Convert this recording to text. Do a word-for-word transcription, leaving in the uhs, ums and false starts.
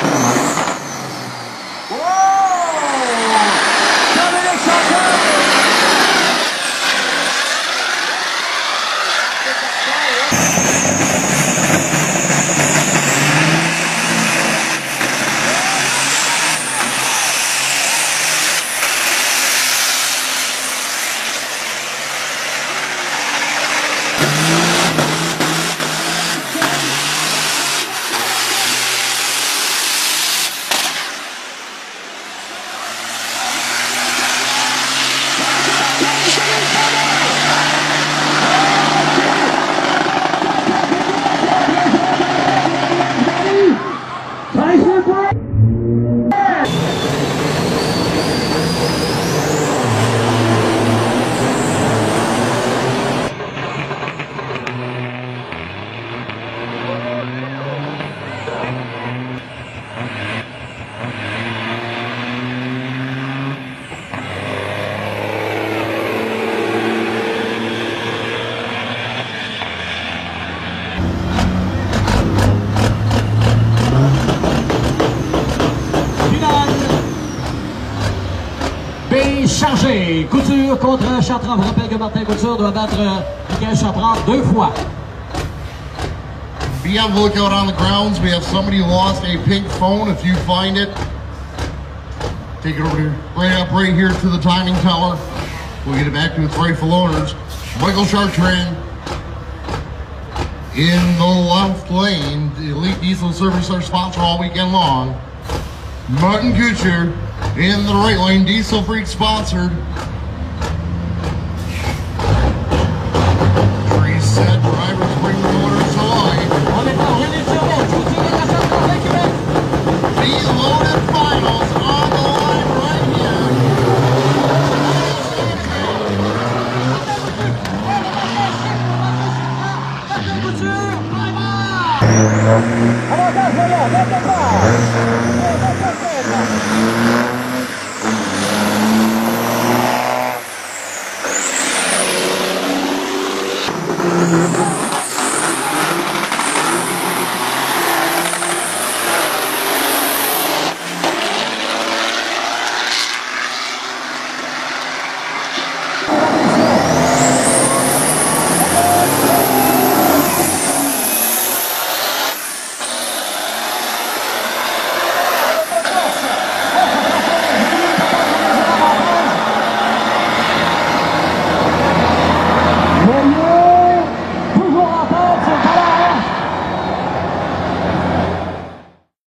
Chargé, Couture contre Chartrand. Je rappelle que Martin Couture doit battre Michael Chartrand deux fois. Be on the lookout on the grounds. We have somebody who lost a pink phone. If you find it, take it over to, right up right here to the timing tower. We'll get it back to its rightful owners. Michael Chartrand in the left lane. The Elite Diesel Service our sponsor all weekend long. Martin Couture in the right lane, Diesel Freak sponsored. Three set drivers bring the motors to life. The loaded finals on the line right here. Thank you.